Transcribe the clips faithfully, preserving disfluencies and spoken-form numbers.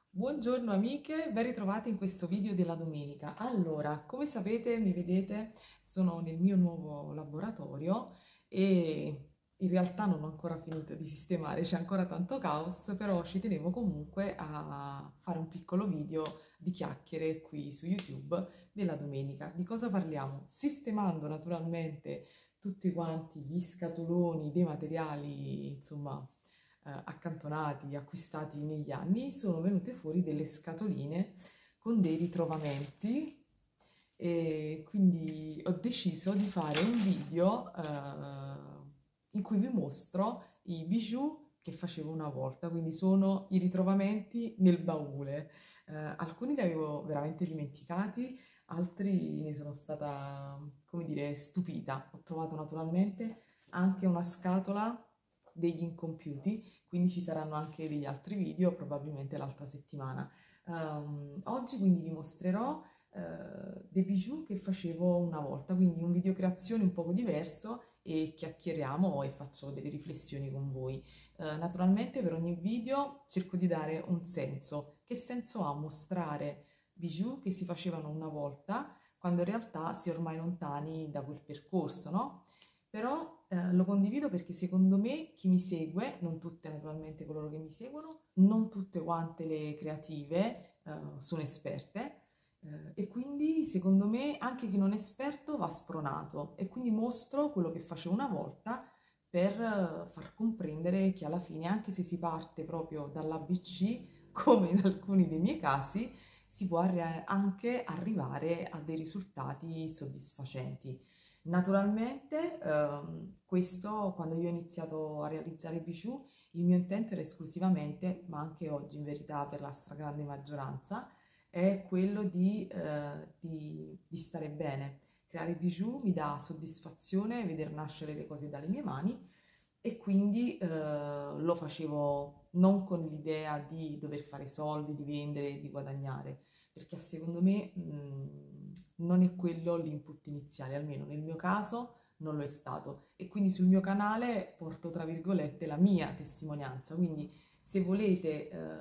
Buongiorno amiche, ben ritrovate in questo video della domenica. Allora, come sapete, mi vedete, sono nel mio nuovo laboratorio e in realtà non ho ancora finito di sistemare, c'è ancora tanto caos, però ci tenevo comunque a fare un piccolo video di chiacchiere qui su YouTube della domenica. Di cosa parliamo? Sistemando naturalmente tutti quanti gli scatoloni dei materiali, insomma, eh, accantonati, acquistati negli anni, sono venute fuori delle scatoline con dei ritrovamenti e quindi ho deciso di fare un video eh, in cui vi mostro i bijou che facevo una volta, quindi sono i ritrovamenti nel baule. Eh, alcuni li avevo veramente dimenticati, altri ne sono stata, come dire, stupita. Ho trovato naturalmente anche una scatola degli incompiuti, quindi ci saranno anche degli altri video, probabilmente l'altra settimana. Um, oggi quindi vi mostrerò uh, dei bijou che facevo una volta, quindi un video creazione un poco diverso e chiacchieriamo e faccio delle riflessioni con voi. Uh, naturalmente per ogni video cerco di dare un senso. Che senso ha mostrare bijou che si facevano una volta quando in realtà si è ormai lontani da quel percorso, no? Però eh, lo condivido perché secondo me chi mi segue, non tutte naturalmente coloro che mi seguono, non tutte quante le creative eh, sono esperte eh, e quindi secondo me anche chi non è esperto va spronato e quindi mostro quello che facevo una volta per eh, far comprendere che alla fine, anche se si parte proprio dall'A B C, come in alcuni dei miei casi, si può arri- anche arrivare a dei risultati soddisfacenti. Naturalmente, ehm, questo quando io ho iniziato a realizzare bijou, il mio intento era esclusivamente, ma anche oggi in verità per la stragrande maggioranza, è quello di, eh, di, di stare bene. Creare bijou mi dà soddisfazione vedere nascere le cose dalle mie mani e quindi eh, lo facevo non con l'idea di dover fare soldi, di vendere, di guadagnare, perché secondo me mh, non è quello l'input iniziale, almeno nel mio caso non lo è stato. E quindi sul mio canale porto, tra virgolette, la mia testimonianza. Quindi se volete eh,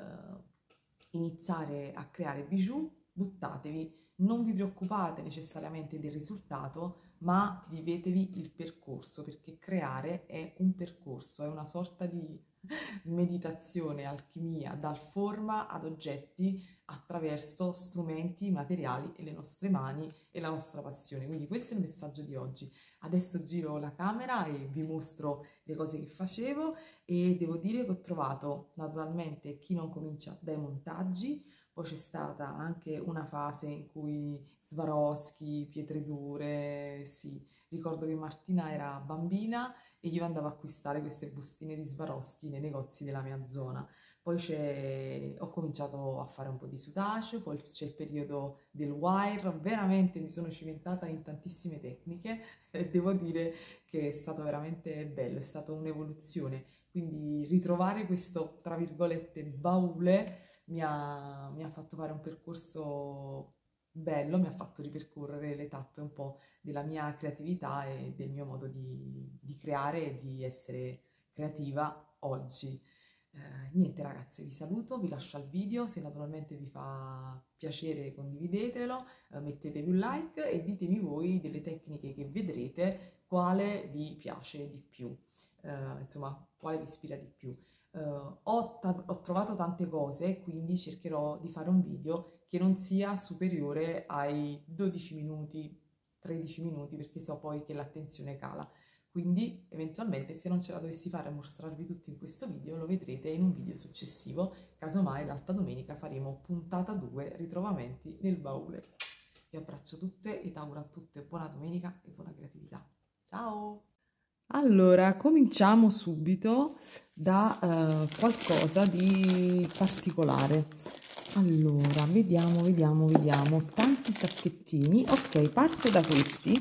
iniziare a creare bijou, buttatevi, non vi preoccupate necessariamente del risultato, ma vivetevi il percorso, perché creare è un percorso, è una sorta di meditazione, alchimia, dal forma ad oggetti attraverso strumenti, materiali e le nostre mani e la nostra passione. Quindi questo è il messaggio di oggi. Adesso giro la camera e vi mostro le cose che facevo e devo dire che ho trovato naturalmente chi non comincia dai montaggi, poi c'è stata anche una fase in cui Swarovski, pietre dure, sì, ricordo che Martina era bambina e io andavo a acquistare queste bustine di Swarovski nei negozi della mia zona. Poi ho cominciato a fare un po' di sudace, poi c'è il periodo del wire, veramente mi sono cimentata in tantissime tecniche e devo dire che è stato veramente bello, è stata un'evoluzione. Quindi ritrovare questo, tra virgolette, baule mi ha, mi ha fatto fare un percorso bello, mi ha fatto ripercorrere le tappe un po' della mia creatività e del mio modo di, di creare e di essere creativa oggi. Eh, niente ragazze, vi saluto, vi lascio al video, se naturalmente vi fa piacere condividetelo, eh, mettetevi un like e ditemi voi delle tecniche che vedrete quale vi piace di più, eh, insomma quale vi ispira di più. Eh, ho, ta- ho trovato tante cose, quindi cercherò di fare un video che non sia superiore ai dodici minuti, tredici minuti, perché so poi che l'attenzione cala. Quindi eventualmente se non ce la dovessi fare a mostrarvi tutti in questo video lo vedrete in un video successivo, casomai l'altra domenica faremo puntata due, ritrovamenti nel baule. Vi abbraccio tutte ed auguro a tutte buona domenica e buona creatività. Ciao! Allora, cominciamo subito da eh, qualcosa di particolare. Allora, vediamo, vediamo, vediamo. Tanti sacchettini. Ok, parto da questi.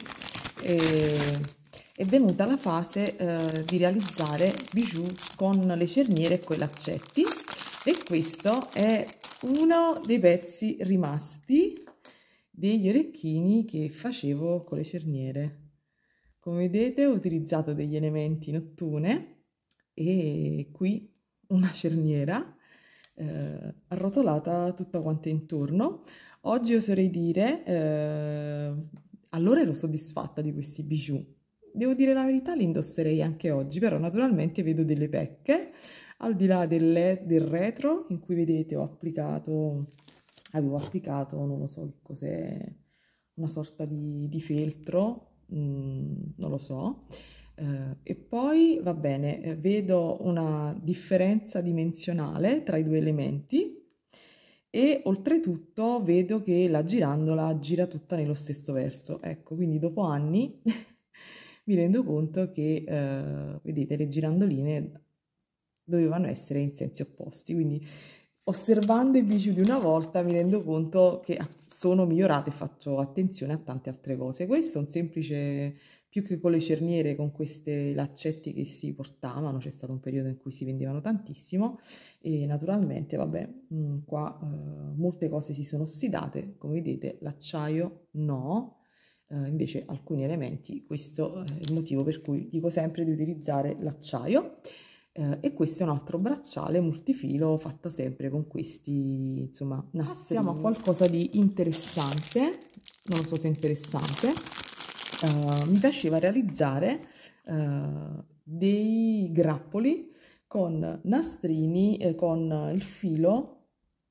Eh, è venuta la fase eh, di realizzare bijou con le cerniere e con i laccetti e questo è uno dei pezzi rimasti degli orecchini che facevo con le cerniere. Come vedete ho utilizzato degli elementi in ottune e qui una cerniera eh, arrotolata tutta quanta intorno. Oggi oserei dire, eh, allora ero soddisfatta di questi bijou. Devo dire la verità, li indosserei anche oggi, però naturalmente vedo delle pecche, al di là del, le- del retro, in cui vedete ho applicato, avevo applicato, non lo so che cos'è, una sorta di, di feltro, mm, non lo so. Eh, e poi va bene, eh, vedo una differenza dimensionale tra i due elementi e oltretutto vedo che la girandola gira tutta nello stesso verso. Ecco, quindi dopo anni mi rendo conto che, eh, vedete, le girandoline dovevano essere in sensi opposti, quindi osservando i bijou di una volta mi rendo conto che sono migliorate e faccio attenzione a tante altre cose. Questo è un semplice, più che con le cerniere, con questi laccetti che si portavano, c'è stato un periodo in cui si vendevano tantissimo e naturalmente, vabbè, mh, qua eh, molte cose si sono ossidate, come vedete l'acciaio no, eh, invece alcuni elementi, questo è il motivo per cui dico sempre di utilizzare l'acciaio. Eh, e questo è un altro bracciale multifilo fatta sempre con questi, insomma, nastrini. Passiamo a qualcosa di interessante, non lo so se è interessante. Uh, mi piaceva realizzare uh, dei grappoli con nastrini eh, con il filo,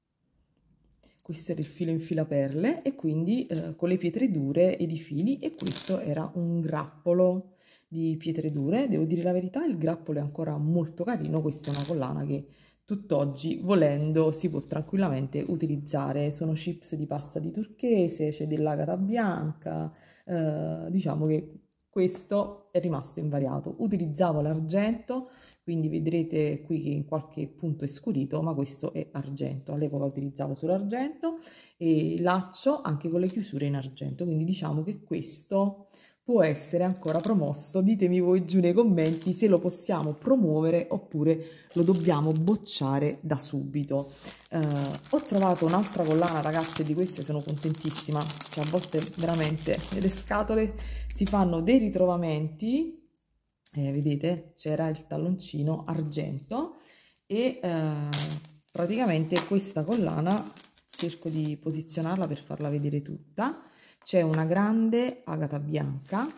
questo era il filo in filaperle e quindi eh, con le pietre dure ed i fili, e questo era un grappolo di pietre dure. Devo dire la verità, il grappolo è ancora molto carino, questa è una collana che tutt'oggi volendo si può tranquillamente utilizzare, sono chips di pasta di turchese, c'è dell'agata bianca, eh, diciamo che questo è rimasto invariato. Utilizzavo l'argento, quindi vedrete qui che in qualche punto è scurito, ma questo è argento. All'epoca utilizzavo solo argento e laccio anche con le chiusure in argento, quindi diciamo che questo può essere ancora promosso. Ditemi voi giù nei commenti se lo possiamo promuovere oppure lo dobbiamo bocciare da subito. Eh, ho trovato un'altra collana, ragazze, di queste sono contentissima, cioè a volte veramente nelle scatole si fanno dei ritrovamenti. Eh, vedete, c'era il talloncino argento e eh, praticamente questa collana, cerco di posizionarla per farla vedere tutta, c'è una grande agata bianca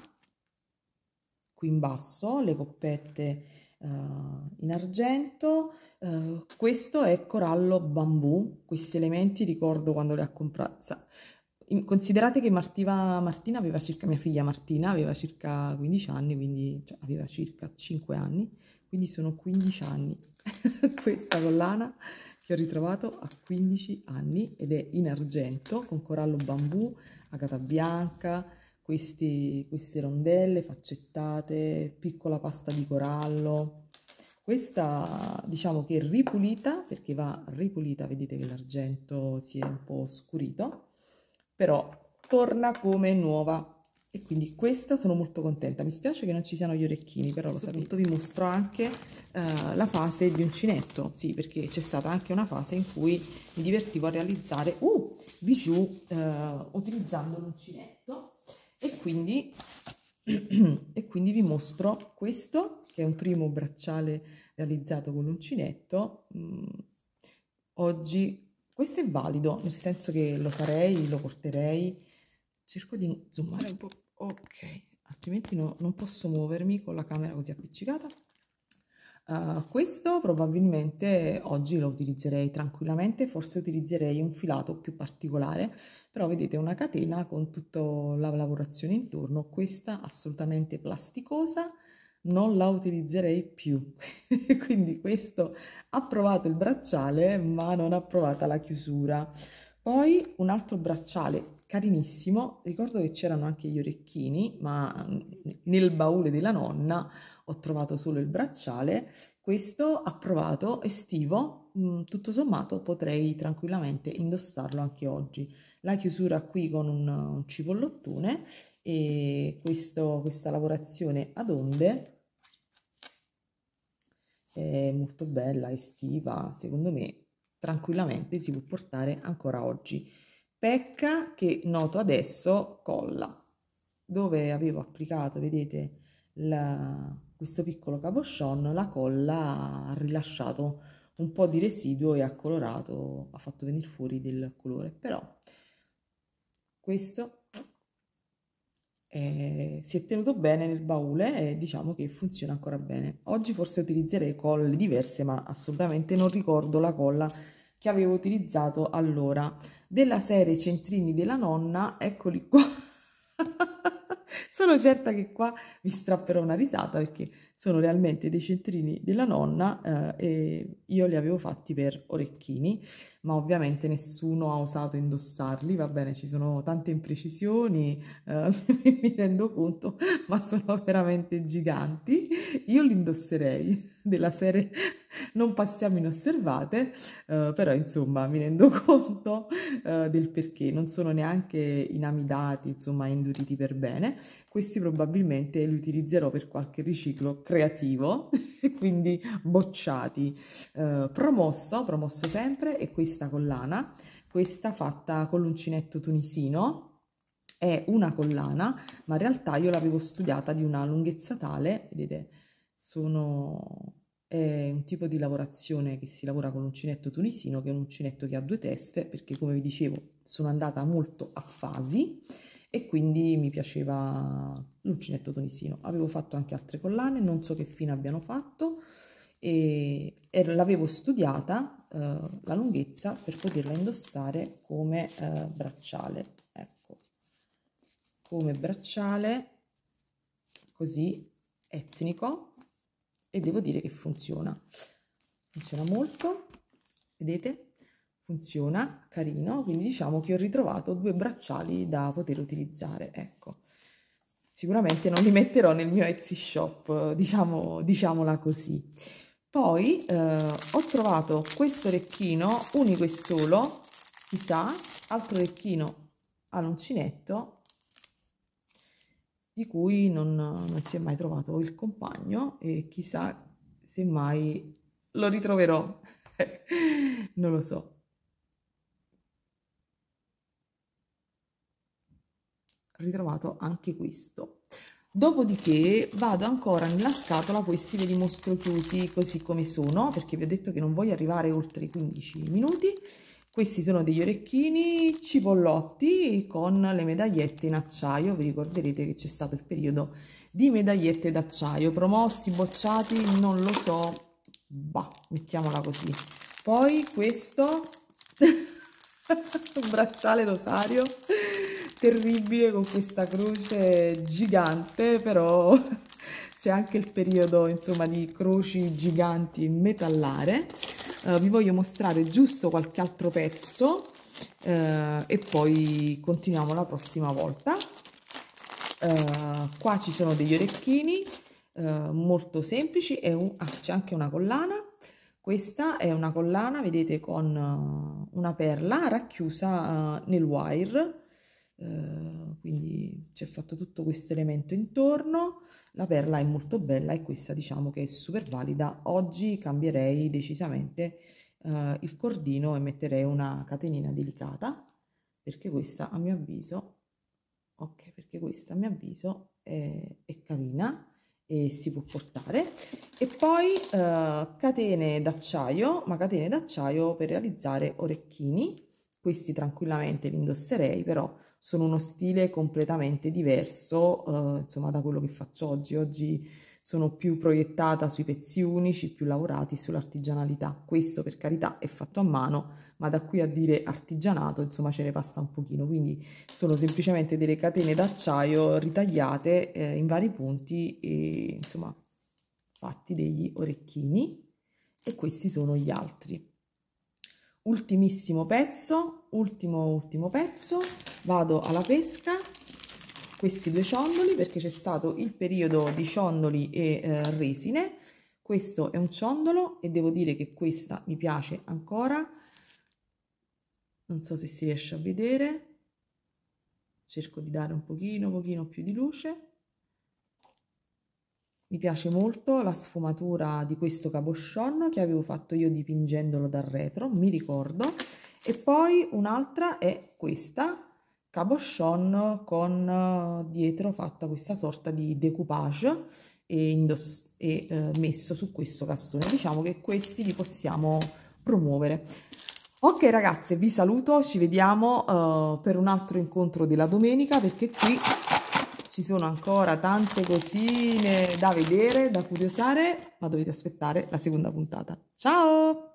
qui in basso, le coppette eh, in argento, eh, questo è corallo bambù, questi elementi ricordo quando li ha comprati. Considerate che Martiva, Martina aveva circa, mia figlia Martina aveva circa quindici anni, quindi cioè, aveva circa cinque anni, quindi sono quindici anni. Questa collana che ho ritrovato a quindici anni ed è in argento con corallo bambù, agata bianca, questi, queste rondelle faccettate, piccola pasta di corallo. Questa diciamo che è ripulita, perché va ripulita, vedete che l'argento si è un po' scurito, però torna come nuova e quindi questa sono molto contenta. Mi spiace che non ci siano gli orecchini, però lo sapete. Vi mostro anche uh, la fase di uncinetto, sì, perché c'è stata anche una fase in cui mi divertivo a realizzare uh, bijou uh, utilizzando l'uncinetto e quindi, e quindi vi mostro questo che è un primo bracciale realizzato con l'uncinetto. Mm, oggi questo è valido, nel senso che lo farei, lo porterei, cerco di zoomare un po', ok, altrimenti no, non posso muovermi con la camera così appiccicata. Uh, questo probabilmente oggi lo utilizzerei tranquillamente, forse utilizzerei un filato più particolare, però vedete una catena con tutta la lavorazione intorno, questa assolutamente plasticosa, non la utilizzerei più. Quindi questo ha provato il bracciale ma non ha provata la chiusura. Poi un altro bracciale carinissimo, ricordo che c'erano anche gli orecchini, ma nel baule della nonna ho trovato solo il bracciale. Questo approvato, estivo, mh, tutto sommato potrei tranquillamente indossarlo anche oggi. La chiusura qui con un, un cipollottone e questo, questa lavorazione ad onde è molto bella, estiva, secondo me tranquillamente si può portare ancora oggi. Pecca che noto adesso colla, dove avevo applicato, vedete, la, questo piccolo cabochon, la colla ha rilasciato un po' di residuo e ha colorato, ha fatto venire fuori del colore, però questo eh, si è tenuto bene nel baule e diciamo che funziona ancora bene. Oggi forse utilizzerei colle diverse, ma assolutamente non ricordo la colla che avevo utilizzato allora. Della serie Centrini della nonna, eccoli qua. Sono certa che qua vi strapperò una risata perché sono realmente dei centrini della nonna eh, e io li avevo fatti per orecchini, ma ovviamente nessuno ha osato indossarli, va bene, ci sono tante imprecisioni, eh, mi rendo conto, ma sono veramente giganti. Io li indosserei della serie non passiamo inosservate, eh, però insomma mi rendo conto eh, del perché, non sono neanche inamidati, insomma induriti per bene. Questi probabilmente li utilizzerò per qualche riciclo creativo, quindi bocciati. Eh, promosso, promosso sempre, è questa collana, questa fatta con l'uncinetto tunisino. È una collana, ma in realtà io l'avevo studiata di una lunghezza tale, vedete, sono... È un tipo di lavorazione che si lavora con l'uncinetto tunisino, che è un uncinetto che ha due teste, perché come vi dicevo sono andata molto a fasi e quindi mi piaceva l'uncinetto tunisino. Avevo fatto anche altre collane, non so che fine abbiano fatto, e, e l'avevo studiata eh, la lunghezza per poterla indossare come eh, bracciale. Ecco, come bracciale così etnico. E devo dire che funziona, funziona molto, vedete? Funziona, carino, quindi diciamo che ho ritrovato due bracciali da poter utilizzare, ecco. Sicuramente non li metterò nel mio Etsy shop, diciamo, diciamola così. Poi eh, ho trovato questo orecchino, unico e solo, chissà, altro orecchino all'uncinetto, di cui non, non si è mai trovato il compagno e chissà se mai lo ritroverò, non lo so. Ho ritrovato anche questo. Dopodiché vado ancora nella scatola, questi ve li mostro chiusi così come sono, perché vi ho detto che non voglio arrivare oltre i quindici minuti. Questi sono degli orecchini cipollotti con le medagliette in acciaio. Vi ricorderete che c'è stato il periodo di medagliette d'acciaio, promossi, bocciati, non lo so, bah, mettiamola così. Poi questo, un bracciale rosario, terribile con questa croce gigante, però c'è anche il periodo, insomma, di croci giganti metallare. Uh, vi voglio mostrare giusto qualche altro pezzo uh, e poi continuiamo la prossima volta. Uh, qua ci sono degli orecchini uh, molto semplici e un... ah, c'è anche una collana. Questa è una collana, vedete, con uh, una perla racchiusa uh, nel wire, uh, quindi c'è fatto tutto questo elemento intorno. La perla è molto bella e questa diciamo che è super valida. Oggi cambierei decisamente uh, il cordino e metterei una catenina delicata, perché questa a mio avviso, ok, perché questa a mio avviso è, è carina e si può portare. E poi uh, catene d'acciaio, ma catene d'acciaio per realizzare orecchini. Questi tranquillamente li indosserei, però sono uno stile completamente diverso, uh, insomma, da quello che faccio oggi. Oggi sono più proiettata sui pezzi unici, più lavorati sull'artigianalità. Questo, per carità, è fatto a mano, ma da qui a dire artigianato, insomma, ce ne passa un pochino. Quindi sono semplicemente delle catene d'acciaio ritagliate eh, in vari punti e, insomma, fatti degli orecchini. E questi sono gli altri. Ultimissimo pezzo, ultimo ultimo pezzo, vado alla pesca, questi due ciondoli perché c'è stato il periodo di ciondoli e eh, resine. Questo è un ciondolo e devo dire che questa mi piace ancora, non so se si riesce a vedere, cerco di dare un pochino, pochino più di luce. Mi piace molto la sfumatura di questo cabochon che avevo fatto io dipingendolo dal retro, mi ricordo. E poi un'altra è questa, cabochon con dietro fatta questa sorta di decoupage e indoss e eh, messo su questo castone. Diciamo che questi li possiamo promuovere. Ok ragazze, vi saluto, ci vediamo uh, per un altro incontro della domenica, perché qui ci sono ancora tante cosine da vedere, da curiosare, ma dovete aspettare la seconda puntata. Ciao!